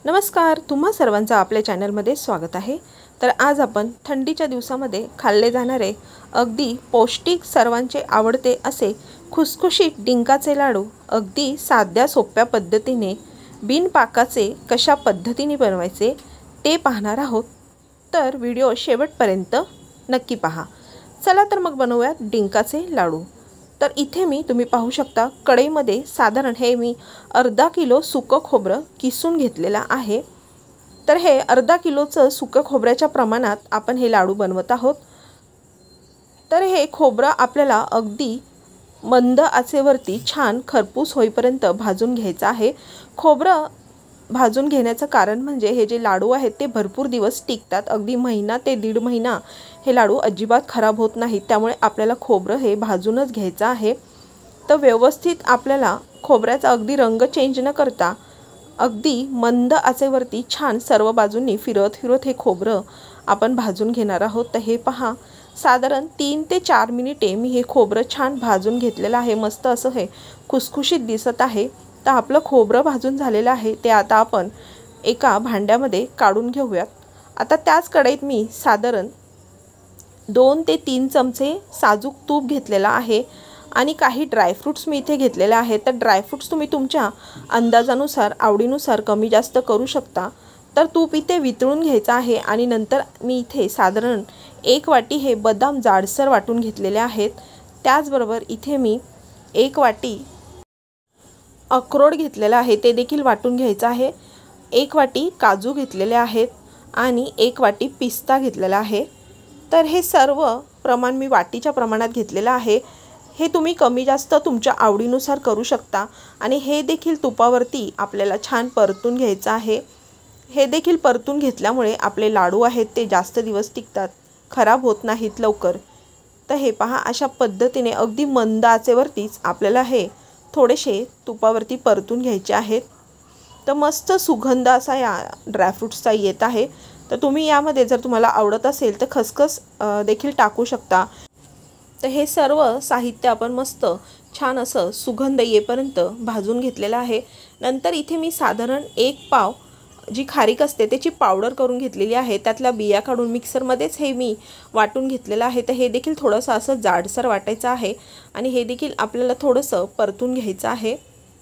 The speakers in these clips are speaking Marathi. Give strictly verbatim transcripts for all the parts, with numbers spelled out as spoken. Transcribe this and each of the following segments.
नमस्कार, तुम्हा सर्वांचं आपल्या चॅनलमध्ये स्वागत आहे। तर आज आपण थंडीच्या दिवसामध्ये खाल्ले जाणारे अगदी पौष्टिक सर्वांचे आवडते असे खुसखुशीत डिंकाचे लाडू अगदी साध्या सोप्या पद्धतीने बिन पाकाचे कशा पद्धतीने बनवायचे ते पाहणार आहोत। तर व्हिडिओ शेवटपर्यंत नक्की पहा। चला तर मग बनवूयात डिंकाचे लाडू। तर इथे मी तुम्ही पाहू शकता कढईमध्ये साधारण हे मी अर्धा किलो सुकं खोबरं किसून घेतलेला आहे। तर हे अर्धा किलोचं सुकं खोबऱ्याच्या प्रमाणात आपण हे लाडू बनवत आहोत। तर हे खोबरं आपल्याला अगदी मंद आचेवरती छान खरपूस होईपर्यंत भाजून घ्यायचं आहे। खोबरं भाजून घेण्याचं कारण म्हणजे हे जे लाडू आहेत ते भरपूर दिवस टिकतात, अगदी महिना ते दीड महिना हे लाडू अजिबात खराब होत नाहीत। त्यामुळे आपल्याला खोबरं हे भाजूनच घ्यायचं आहे। तर व्यवस्थित आपल्याला खोबऱ्याचा अगदी रंग चेंज न करता अगदी मंद आचेवरती छान सर्व बाजूंनी फिरत फिरत हे खोबरं आपण भाजून घेणार आहोत। तर हे पहा, साधारण तीन ते चार मिनिटे मी हे खोबरं छान भाजून घेतलेलं आहे। मस्त असं हे खुसखुशीत दिसत आहे। तर आपलं खोबरं भाजून झालेलं आहे ते आता आपण एका भांड्यामध्ये काढून घेऊयात। आता त्याच कढईत मी साधारण दोन ते तीन चमचे साजूक तूप घेतलेला आहे आणि काही ड्रायफ्रूट्स मी इथे घेतलेले आहेत। तर ड्रायफ्रूट्स तुम्ही तुमच्या अंदाजानुसार आवडीनुसार कमी जास्त करू शकता। तर तूप इथे वितळून घ्यायचं आहे आणि नंतर मी इथे साधारण एक वाटी हे बदाम जाडसर वाटून घेतलेले आहेत। त्याचबरोबर इथे मी एक वाटी अक्रोड घेतलेला आहे, ते देखील वाटून घ्यायचं आहे। एक वाटी काजू घेतलेले आहेत आणि एक वाटी पिस्ता घेतलेला आहे। तर हे सर्व प्रमाण मी वाटीच्या प्रमाणात घेतलेलं आहे। हे तुम्ही कमी जास्त तुमच्या आवडीनुसार करू शकता आणि हे देखील तुपावरती आपल्याला छान परतून घ्यायचं आहे। हे देखील परतून घेतल्यामुळे आपले लाडू आहेत ते जास्त दिवस टिकतात, खराब होत नाहीत लवकर। तर हे पहा, अशा पद्धतीने अगदी मंद आचेवरतीच आपल्याला हे थोडेसे तुपावरती परतून घ्यायचे आहेत। तर मस्त सुगंध असा या ड्रायफ्रूट्सचा येत आहे। तर तुम्ही यामध्ये जर तुम्हाला आवडत असेल तर खसखस देखील टाकू शकता। तर हे सर्व साहित्य आपण मस्त छान असं सुगंध येईपर्यंत भाजून घेतलेलं आहे। नंतर इथे मी साधारण एक पाव जी खारीक असते त्याची पावडर करून घेतलेली आहे। त्यातल्या बिया काढून मिक्सरमध्येच हे मी वाटून घेतलेलं आहे। तर हे देखील थोडंसं असं जाडसर वाटायचं आहे आणि हे देखील आपल्याला थोडंसं परतून घ्यायचं आहे।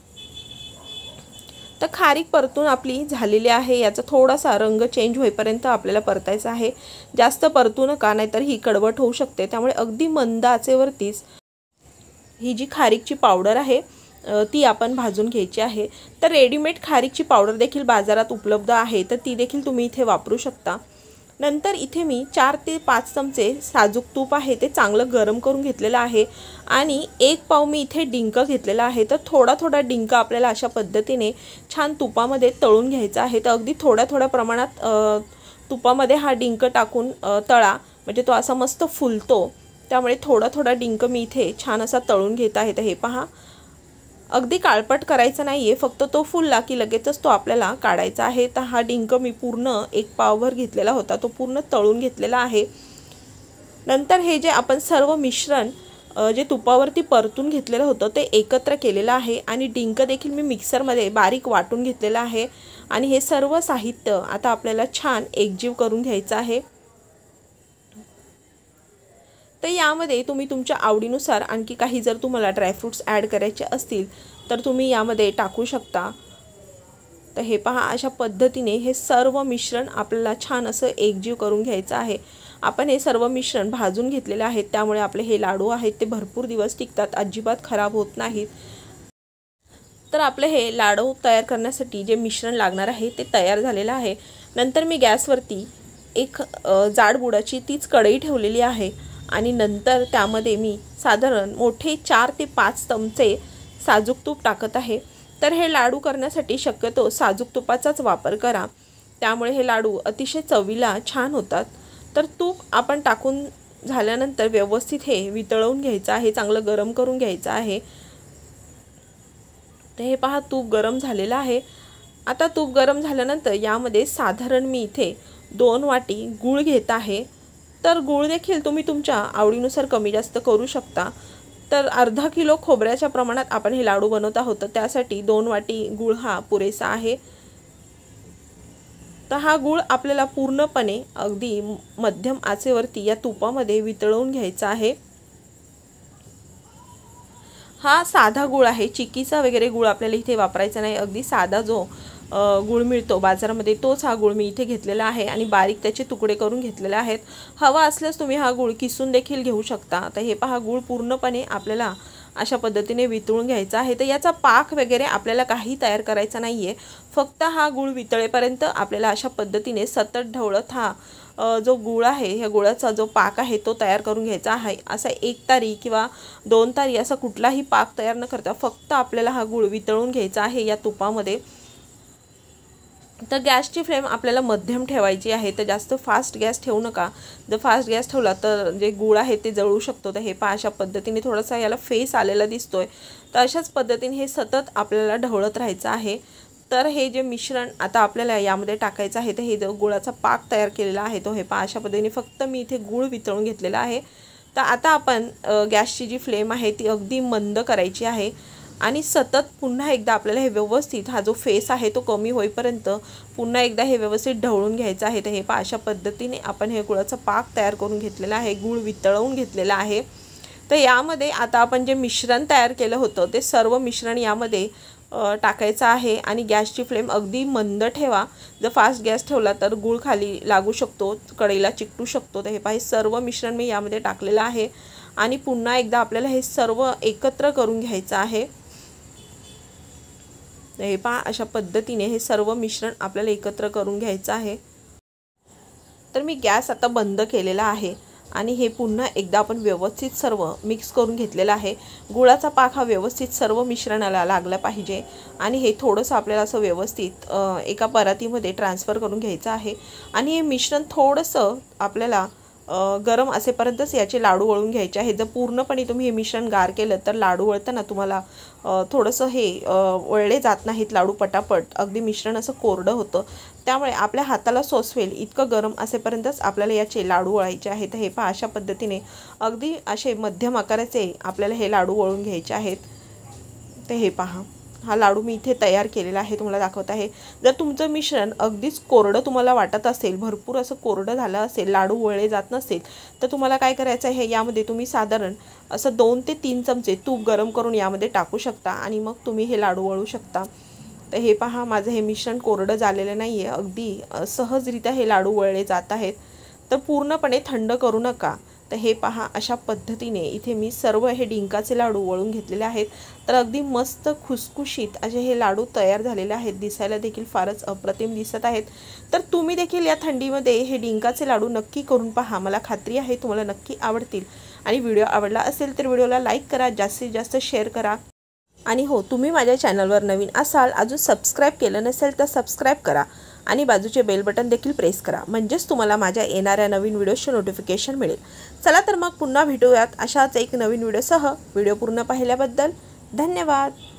तर खारीक परतून आपली झालेली आहे, याचा थोडासा रंग चेंज होईपर्यंत आपल्याला परतायचा आहे। जास्त परतू नका, नाहीतर ही कडवट होऊ शकते। त्यामुळे अगदी मंद आचेवरतीच ही जी खारीकची पावडर आहे ती आपण भाजून घ्यायची आहे। तर रेडीमेड खारीकची पावडर देखील बाजारात उपलब्ध आहे, तर ती देखील तुम्ही इथे वापरू शकता। नंतर इथे मी चार ते पाच चमचे साजूक तूप आहे ते चांगलं गरम करून घेतलेलं आहे आणि एक पाव मी इथे डिंक घेतलेला आहे। तर थोडा थोडा डिंक आपल्याला अशा पद्धतीने छान तुपामध्ये तळून घ्यायचा आहे। तर अगदी थोड्या थोड्या प्रमाणात तुपामध्ये हा डिंक टाकून तळा, म्हणजे तो असा मस्त फुलतो। त्यामुळे थोडा थोडा डिंक मी इथे छान असा तळून घेत आहे। तर हे पहा, अगदी काळपट करायचं नाही आहे, फक्त तो फुलला की लगेचच तो आपल्याला काढायचा आहे। तर हा डिंक मी पूर्ण एक पावभर घेतलेला होता, तो पूर्ण तळून घेतलेला आहे। नंतर हे जे आपण सर्व मिश्रण जे तुपावरती परतून घेतलेलं होतं ते एकत्र केलेलं आहे आणि डिंक देखील मी मिक्सरमध्ये बारीक वाटून घेतलेलं आहे आणि हे सर्व साहित्य आता आपल्याला छान एकजीव करून घ्यायचं आहे। तर यामध्ये तुम्ही तुमच्या आवडीनुसार आणखी काही जर तुम्हाला ड्रायफ्रूट्स ॲड करायचे असतील तर तुम्ही यामध्ये टाकू शकता। तर हे पहा, अशा पद्धतीने हे सर्व मिश्रण आपल्याला छान असं एकजीव करून घ्यायचं आहे। आपण हे सर्व मिश्रण भाजून घेतलेले आहेत, त्यामुळे आपले हे लाडू आहेत ते भरपूर दिवस टिकतात, अजिबात खराब होत नाहीत। तर आपले हे लाडू तयार करण्यासाठी जे मिश्रण लागणार आहे ते तयार झालेलं आहे। नंतर मी गॅसवरती एक जाड बुडाची तीच कढई ठेवलेली आहे आणि नंतर त्यामध्ये मी साधारण मोठे चार ते पाच चमचे साजूक तूप टाकत आहे। तर हे लाडू करण्यासाठी शक्यतो साजूक तुपाचाच वापर करा, त्यामुळे हे लाडू अतिशय चवीला छान होतात। तर तूप आपण टाकून झाल्यानंतर व्यवस्थित हे वितळवून घ्यायचं आहे, चांगलं गरम करून घ्यायचं आहे। तर हे पहा, तूप गरम झालेलं आहे। आता तूप गरम झाल्यानंतर यामध्ये साधारण मी इथे दोन वाटी गूळ घेत आहे। तर गूळ देखील तुम्ही तुमच्या आवडीनुसार कमी जास्त करू शकता। तर अर्धा किलो खोबऱ्याच्या प्रमाणात आपण हे लाडू बनवत आहोत, तर त्यासाठी दोन वाटी गूळ हा पुरेसा आहे। तर हा गूळ आपल्याला पूर्णपणे अगदी मध्यम आचेवरती या तुपामध्ये वितळवून घ्यायचा आहे। हा साधा गूळ आहे, चिकीचा वगैरे गूळ आपल्याला इथे वापरायचा नाही। अगदी साधा जो गूळ मिळतो बाजारामध्ये तोच हा गूळ मी इथे घेतलेला आहे आणि बारीक त्याचे तुकडे करून घेतलेले आहेत। हवा असल्यास तुम्ही हा गूळ किसून देखील घेऊ शकता। तर हे पहा गूळ पूर्णपणे आपल्याला अशा पद्धतीने वितळून घ्यायचा आहे। तर याचा पाक वगैरे आपल्याला काही तयार करायचा नाही आहे, फक्त हा गूळ वितळेपर्यंत आपल्याला अशा पद्धतीने सतत ढवळत हा जो गूळ आहे ह्या गुळाचा जो पाक आहे तो तयार करून घ्यायचा आहे। असा एक तारी किंवा दोन तारी असा कुठलाही पाक तयार न करता फक्त आपल्याला हा गूळ वितळून घ्यायचा आहे या तुपामध्ये। तर गॅसची फ्लेम आपल्याला मध्यम ठेवायची आहे। तर जास्त फास्ट गॅस ठेवू नका, जर फास्ट गॅस ठेवला तर जे गूळ आहे ते जळू शकतो। तर हे पहा अशा पद्धतीने थोडासा याला फेस आलेला दिसतोय, तर अशाच पद्धतीने हे सतत आपल्याला ढवळत राहायचं आहे। तर हे जे मिश्रण आता आपल्याला यामध्ये टाकायचं आहे, तर हे जो गुळाचा पाक तयार केलेला आहे तो हे पहा अशा पद्धतीने फक्त मी इथे गूळ वितळून घेतलेला आहे। तर आता आपण गॅसची जी फ्लेम आहे ती अगदी मंद करायची आहे आणि सतत पुन्हा एकदा आपल्याला हे व्यवस्थित हा जो फेस आहे तो कमी होईपर्यंत पुन्हा एकदा हे व्यवस्थित ढवळून घ्यायचं आहे। तर हे पहा अशा पद्धतीने आपण हे गुळाचा पाक तयार करून घेतलेला आहे, गूळ वितळवून घेतलेला आहे। तर यामध्ये आता आपण जे मिश्रण तयार केलं होतं ते सर्व मिश्रण यामध्ये टाकायचं आहे आणि गॅसची फ्लेम अगदी मंद ठेवा। जर फास्ट गॅस ठेवला तर गूळ खाली लागू शकतो, कढईला चिकटू शकतो। तर हे पहा हे सर्व मिश्रण मी यामध्ये टाकलेलं आहे आणि पुन्हा एकदा आपल्याला हे सर्व एकत्र करून घ्यायचं आहे। हे पहा अशा पद्धतीने हे सर्व मिश्रण आपल्याला एकत्र करून घ्यायचं आहे। तर मी गॅस आता बंद केलेला आहे आणि हे पुन्हा एकदा आपण व्यवस्थित सर्व मिक्स करून घेतलेला आहे। गुळाचा पाक हा व्यवस्थित सर्व मिश्रणाला लागला पाहिजे आणि हे थोडंसं आपल्याला असं व्यवस्थित एका परातीमध्ये ट्रान्सफर करून घ्यायचं आहे आणि हे मिश्रण थोडंसं आपल्याला गरम असेपर्यंतच याचे लाडू वळून घ्यायचे आहे। जर पूर्णपणे तुम्ही हे मिश्रण गार केलं तर लाडू वळताना तुम्हाला थोडंसं हे वळले जात नाहीत लाडू पटापट, अगदी मिश्रण असं कोरडं होतं। त्यामुळे आपल्या हाताला सोसवेल इतकं गरम असेपर्यंतच आपल्याला याचे लाडू वळायचे आहेत। हे पहा अशा पद्धतीने अगदी असे मध्यम आकाराचे आपल्याला हे लाडू वळून घ्यायचे आहेत। तर हे पहा हा लाडू मी इथे तयार केलेला आहे, तुम्हाला दाखवत आहे। जर तुमचं मिश्रण अगदीच कोरडं तुम्हाला वाटत असेल, भरपूर असं कोरडं झालं असेल, लाडू वळले जात नसेल, तर तुम्हाला काय करायचं आहे, यामध्ये तुम्ही साधारण असं दोन ते तीन चमचे तूप गरम करून यामध्ये टाकू शकता आणि मग तुम्ही हे लाडू वळू शकता। तर हे पहा माझं हे मिश्रण कोरडं झालेलं नाही आहे, अगदी सहजरित्या हे लाडू वळले जात आहेत। तर पूर्णपणे थंड करू नका। तर हे पहा अशा पद्धतीने इथे मी सर्व हे डिंकाचे लाडू वळून घेतलेले आहेत। तर अगदी मस्त खुसखुशीत असे हे लाडू तयार झालेले आहेत, दिसायला देखील फारच अप्रतिम दिसत आहेत। तर तुम्ही देखील या थंडीमध्ये हे डिंकाचे लाडू नक्की करून पहा, मला खात्री आहे तुम्हाला नक्की आवडतील। आणि व्हिडिओ आवडला असेल तर व्हिडिओला लाईक करा, जास्तीत जास्त शेअर करा आणि हो तुम्ही माझ्या चॅनलवर नवीन असाल, अजून सबस्क्राईब केलं नसेल तर सबस्क्राईब करा आणि बाजूचे बेल बटन देखील प्रेस करा, म्हणजेच तुम्हाला माझ्या येणाऱ्या नवीन व्हिडिओचे नोटिफिकेशन मिळेल। चला तर मग पुन्हा भेटूयात अशाच एक नवीन व्हिडिओसह। व्हिडिओ पूर्ण पाहिल्याबद्दल धन्यवाद।